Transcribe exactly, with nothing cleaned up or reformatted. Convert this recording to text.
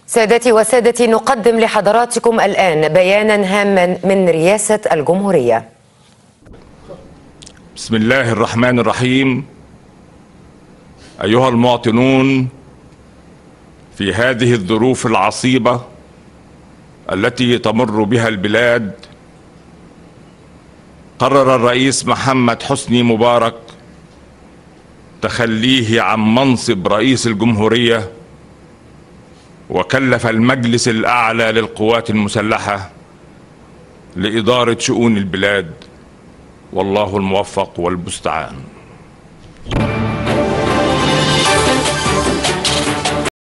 سادتي وسادتي، نقدم لحضراتكم الآن بيانا هاما من رئاسة الجمهورية. بسم الله الرحمن الرحيم. أيها المواطنون، في هذه الظروف العصيبة التي تمر بها البلاد، قرر الرئيس محمد حسني مبارك تخليه عن منصب رئيس الجمهورية، وكلف المجلس الأعلى للقوات المسلحة لإدارة شؤون البلاد، والله الموفق والمستعان.